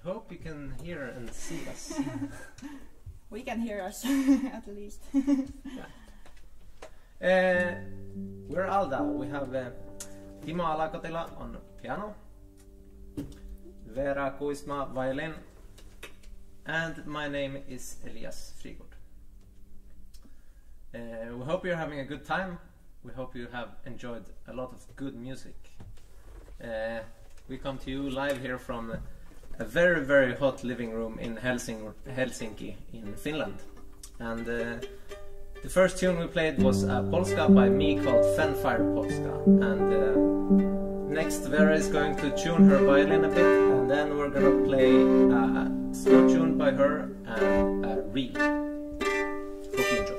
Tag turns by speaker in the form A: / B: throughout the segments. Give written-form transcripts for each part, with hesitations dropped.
A: hope you can hear and see us.
B: We can hear us, at least.
A: We're Alda. We have Timo Alakotila on piano, Vera Kuisma violin, and my name is Elias Frigård. We hope you're having a good time. We hope you have enjoyed a lot of good music. We come to you live here from a very, very hot living room in Helsinki in Finland. And the first tune we played was a polska by me called Fanfare Polska. And next Vera is going to tune her violin a bit, and then we're gonna play a slow tune by her and a reel. Hope you enjoy.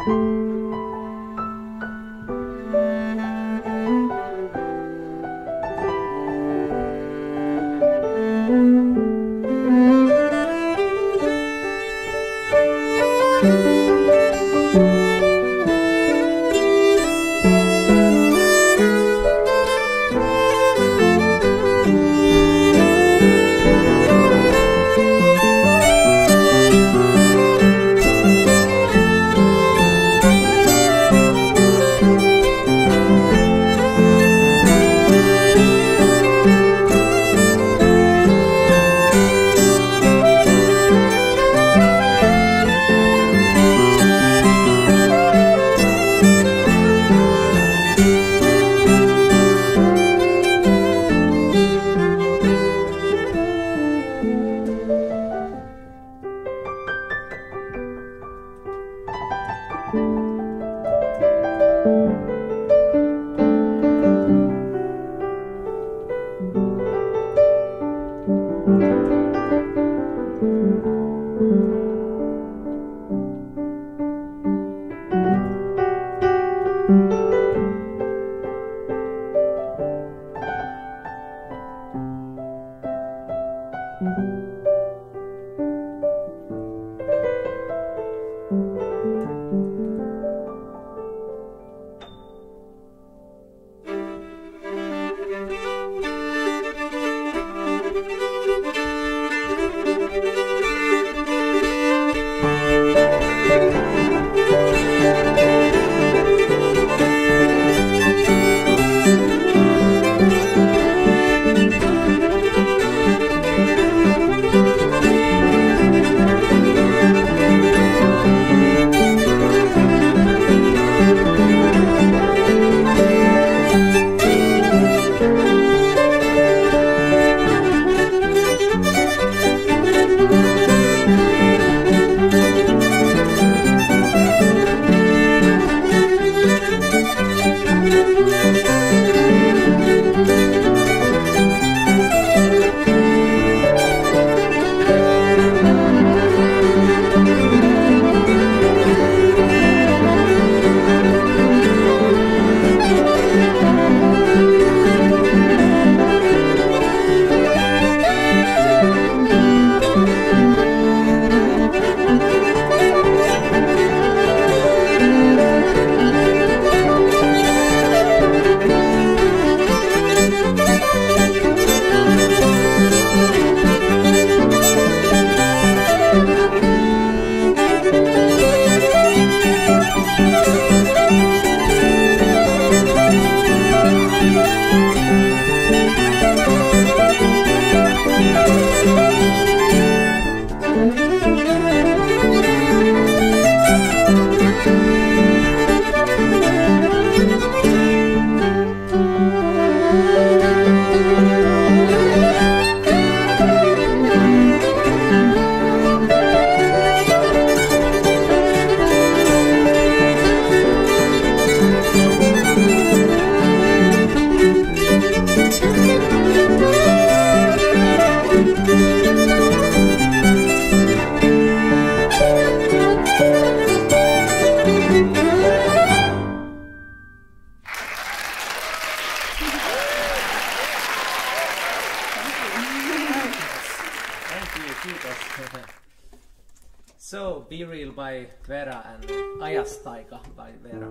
A: So, Be Real by Vera and Ajastaika by Vera.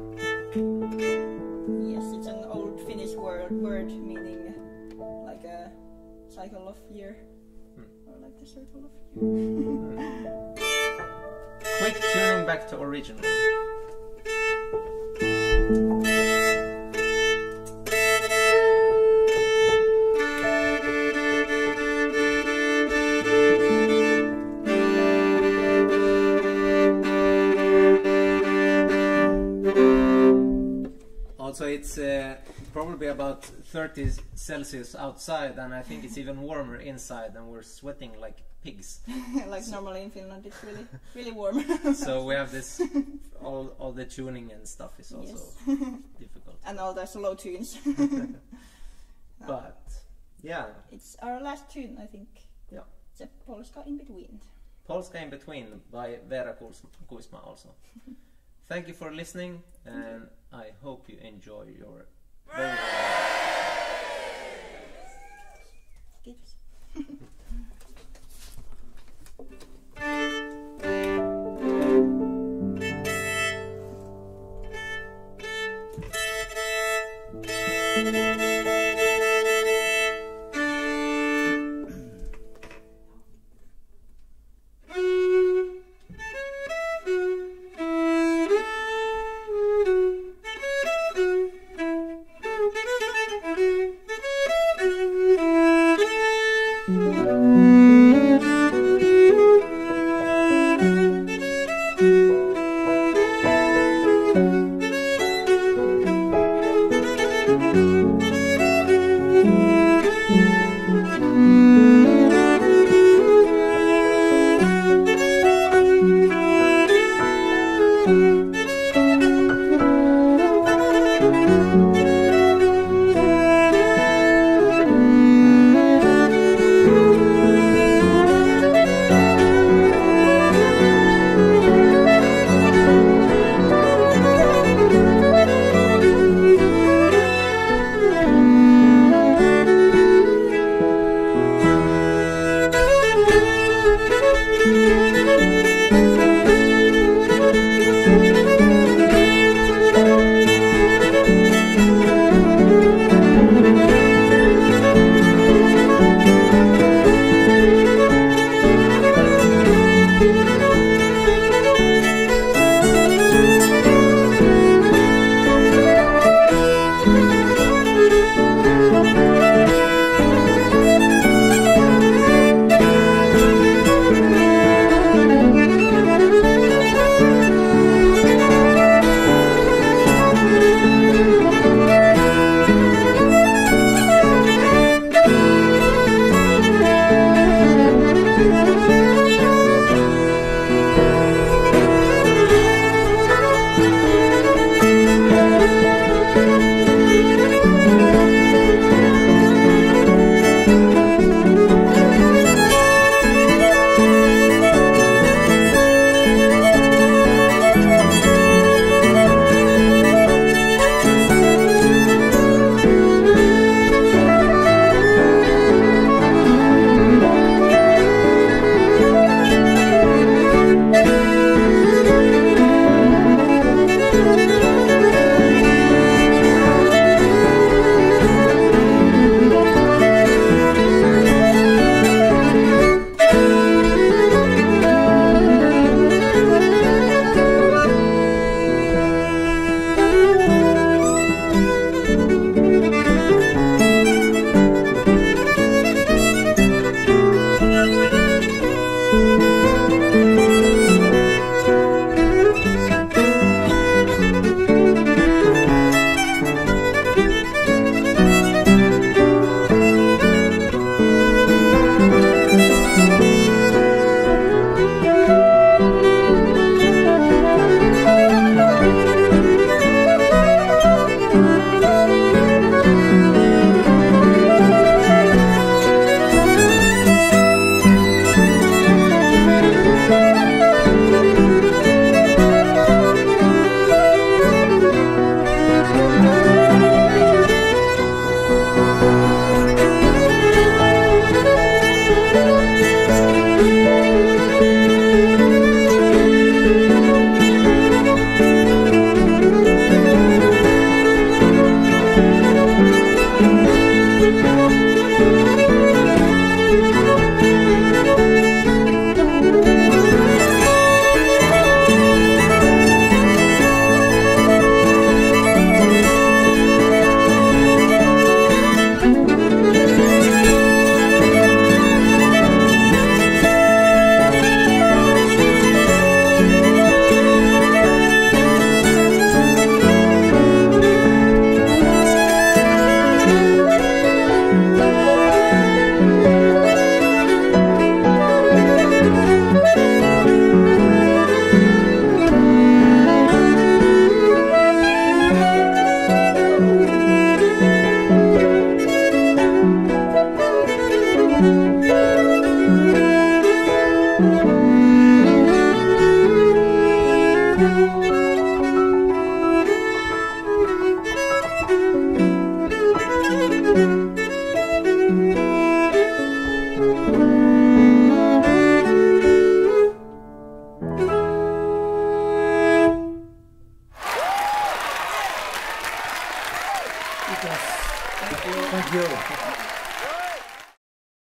B: Yes, it's an old Finnish word meaning like a cycle of year. Or like the circle of year.
A: Quick tuning back to original. Also, it's probably about 30 Celsius outside, and I think it's even warmer inside, and we're sweating like pigs.
B: Like normally in Finland, it's really warm.
A: So we have this, all the tuning and stuff is also difficult.
B: And all the slow tunes.
A: But yeah,
B: it's our last tune, I think.
A: Yeah,
B: it's a Polska in Between.
A: Polska in Between by Vera Kuisma also. thank you for listening, and I hope you enjoy your very
B: Kiitos.
C: Thank you.